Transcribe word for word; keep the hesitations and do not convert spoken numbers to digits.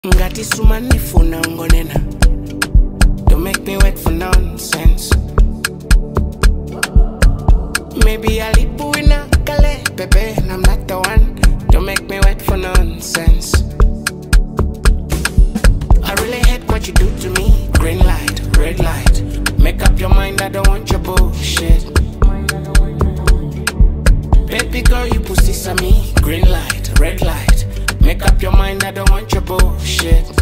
Ngati sumani funa ungonena. Don't make me wait for nonsense. Maybe I'll leave in a Calais, baby, and I'm not the one. Don't make me wait for nonsense. I really hate what you do to me. Green light, red light. Make up your mind, I don't want your bullshit. Baby girl, you pussy on me. Green light, red light. Make up your mind, I don't want your bullshit.